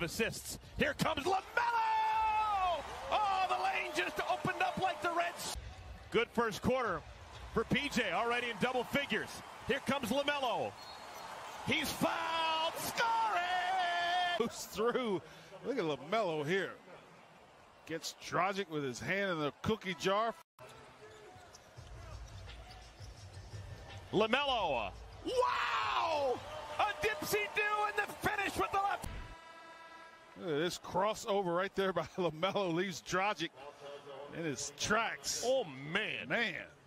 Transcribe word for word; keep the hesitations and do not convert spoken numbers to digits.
of assists. Here comes Lamelo! Oh, the lane just opened up like the Reds. Good first quarter for P J, already in double figures. Here comes Lamelo. He's fouled, scoring! Goes through. Look at Lamelo here. Gets Dragic with his hand in the cookie jar. Lamelo. Wow! A dipsy-do and the finish with the left. Look at this crossover right there by Lamelo. Leaves Dragic in his tracks. Oh, man. Man.